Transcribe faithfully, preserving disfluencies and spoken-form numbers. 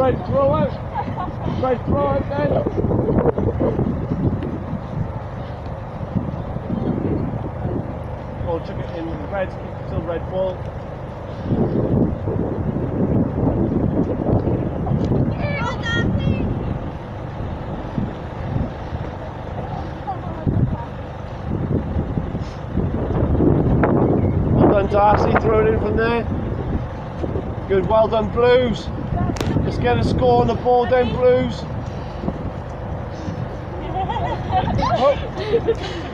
Red, throw out. Red, throw out then. Oh, took it in. Red, still red ball. Well done, Darcy. Throw it in from there. Good, well done, Blues. Let's get a score on the ball then, Blues. Oh.